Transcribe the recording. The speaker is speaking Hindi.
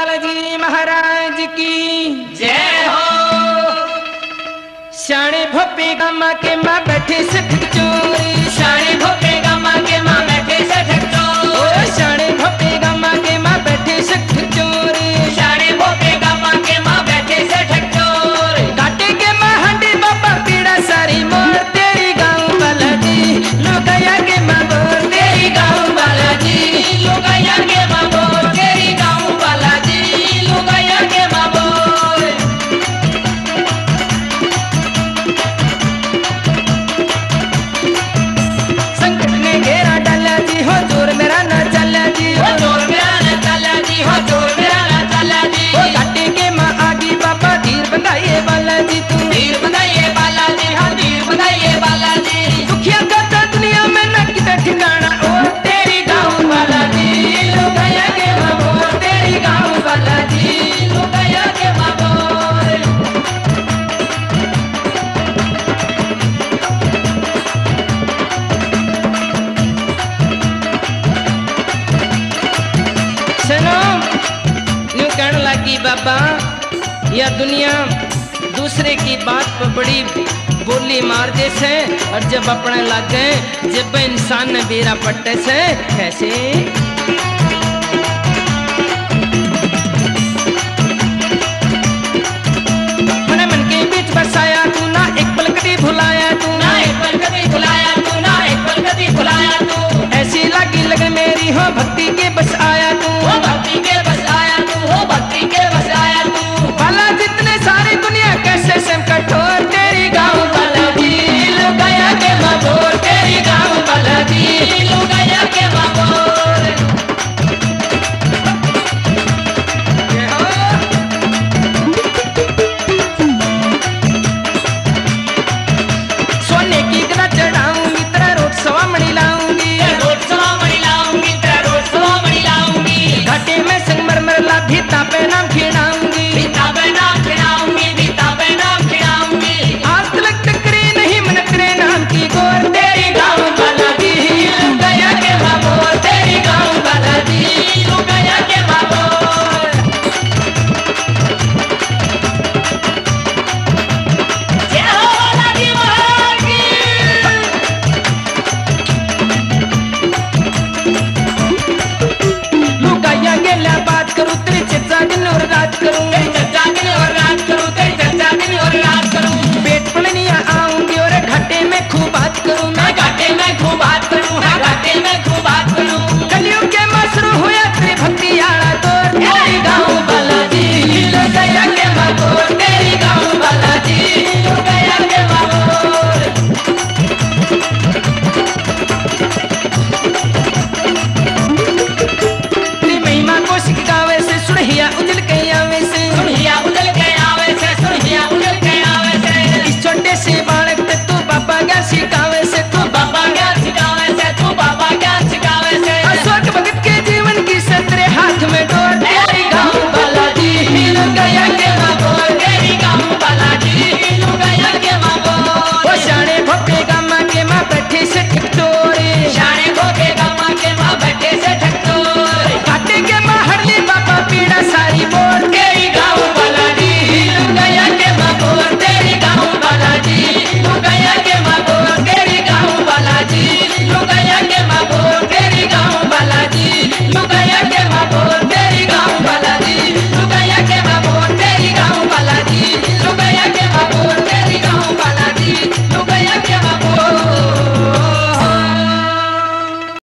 बालाजी महाराज की जय हो। शाणे भोपे गामा के माँ बैठे से ठग चोरी, शाणे भोपे गामा के माँ बैठे से ठग चोरी, शाणे भोपे गामा के माँ बैठे से ठग चोरी, शाणे भोपे गामा के माँ बैठे से ठग चोरी। काटे के माँ हंडी बाबा पीड़ा सारी मोर तेरी गाँव बालाजी, लुगाया के माँ बोर तेरी गाँव बालाजी, लुगाया के माँ बोर तेरी गाँव बालाजी, लुगाया के माँ बोर। संकट ने घेरा डाला जी, हो जोर मेरा न चला जी, हो जोर मेरा न चला जी, हो जोर मेरा न चला जी। हो काटे के माँ आगी बाबा धीर बंधाइए बालाजी तू, धीर बंधाइए बालाजी, हाँ धीर बंधाइए बालाजी। दुखिया का दुनिया में न कितना ठिकाना ओ तेरी गाँव बालाजी, लुगाया के माँ बोर तेरी गाँव बालाजी, लुगाया के माँ बोर। सुनो यूं कहने लगी बाबा, यह दुनिया दूसरे की बात पर बड़ी बोली मार जैसे, और जब अपने लग गए जब इंसान ने बेरा पट्टे से कैसे। मन मन के बीच बसाया तू, ना एक पल कभी भुलाया तू, ना एक पल कभी भुलाया तू, ना एक पल कभी भुलाया तू। ऐसी लगी लगन मेरी हो भक्ति के बस आया तू, हो भक्ति के बस आया तू, हो भक्ति के बस आया तू। भला जितने सारी दुनिया कैसे सेम कठोर तेरी गाँव बालाजी, लुगाया के माँ बोर तेरी गाँव बालाजी, लुगाया के माँ बोर। ये हो। सोने की गदा चढ़ाऊंगी तेरा रोट सवा मणि लाऊंगी, रोट सवा मणि लाऊंगी, तेरा रोट सवा मणि लाऊंगी। घाटे में संगमरमर लाभी तापे नाम